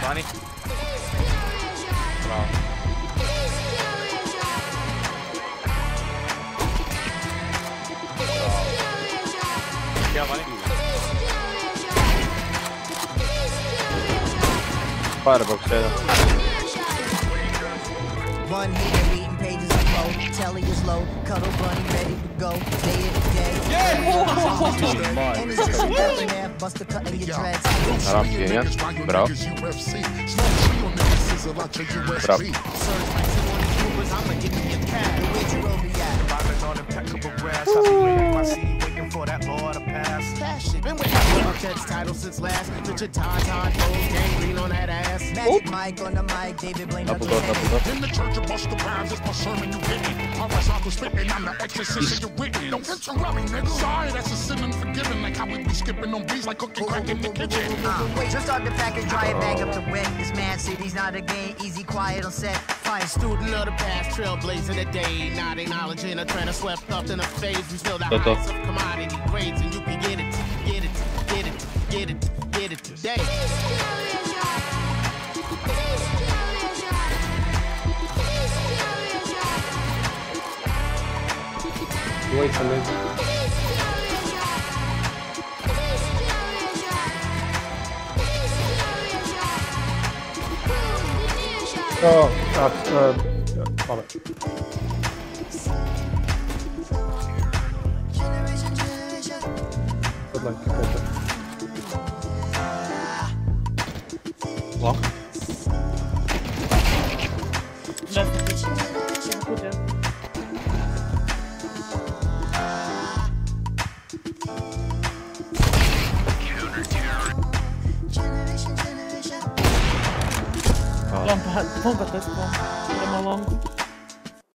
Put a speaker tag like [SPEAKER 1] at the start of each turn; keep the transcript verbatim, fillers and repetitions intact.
[SPEAKER 1] Money. Bravo. Bravo. Money.
[SPEAKER 2] Firebox şeyden.
[SPEAKER 3] One here reading pages of code. Telly is low, cuddle bunny ready to go. Day to day. Yeah. And it's just an aftermath, buster cutting your dreads.
[SPEAKER 2] Haram pieniądz. Bravo. Bravo.
[SPEAKER 4] For that Lord of past. Been waiting for Ted's title since last. Richard Todd, Todd, Rose, gangrene on that ass.
[SPEAKER 3] Magic Mike on the mic, David Blaine.
[SPEAKER 2] Double door, double door.
[SPEAKER 5] In the church of Busta Rhymes, it's my sermon you hitting. My recycle spitting, I'm the exorcist you written. Don't get your worry, nigga. Sorry, that's a sin unforgiven. Like how we be skipping on beats like cookie crack in the kitchen.
[SPEAKER 3] Uh, wait, just start the package, dry it back up to wet. This man city's not a game, easy, quiet on set.
[SPEAKER 4] Fire student of the past, trailblazing the day. Not acknowledging a trend swept up in a phase. We still the highest of commodity grades, and you can get it, get it, get it, get it, get it today.
[SPEAKER 6] Wait a minute. Oh, uh, uh, hold it. Good luck. Good luck.
[SPEAKER 2] Long.
[SPEAKER 7] Lampa, pompa to jest po. Ile ma long?